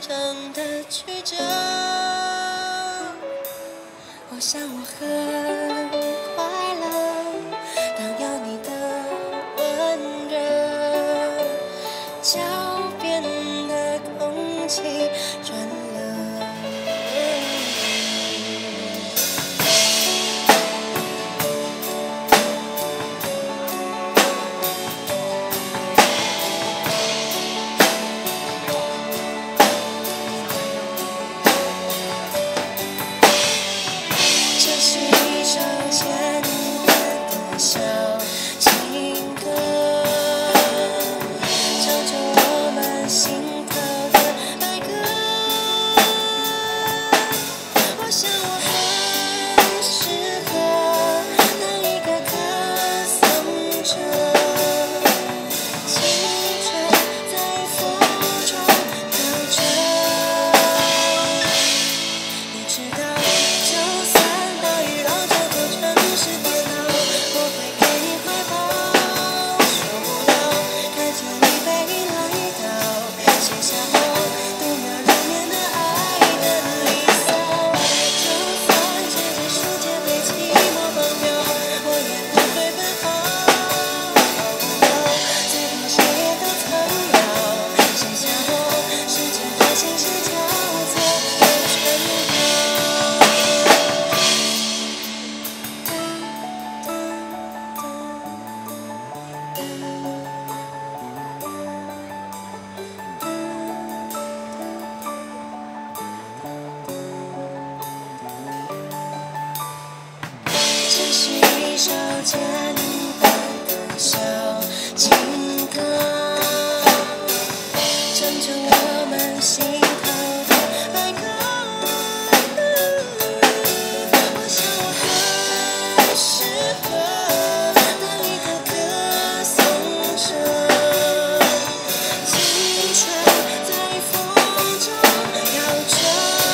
长的曲折。我想我很快乐，当有你的温热，脚边的空气转了。这是一首简单的小情歌，唱着我们心头的爱歌。我想我很适合当一个歌颂者，青春在风中飘着。你知道，就算大雨让这座城市颠倒，我会给你怀抱，受不了看见你背影来到，写下我度秒如年的爱的离骚。就算这个世界被寂寞绑票，我也不会奔跑，跑不掉最后谁也都苍老，写下我世界的心事交错的春秋。这是一首简单的小情歌，唱着我们心头的爱歌。我想我很适合当一个歌颂者，青春在风中摇着。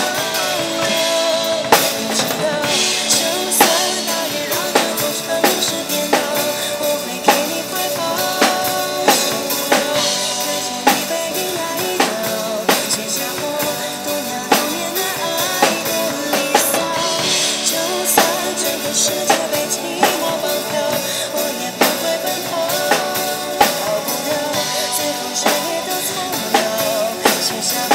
你知道，就算大雨让这座城市颠倒，我会给你怀抱，受不了看见你背影来到，写下我度秒如年的爱的离骚。就算这个世界被寂寞绑票，我也不会奔跑，跑不掉最后谁也都苍老，写下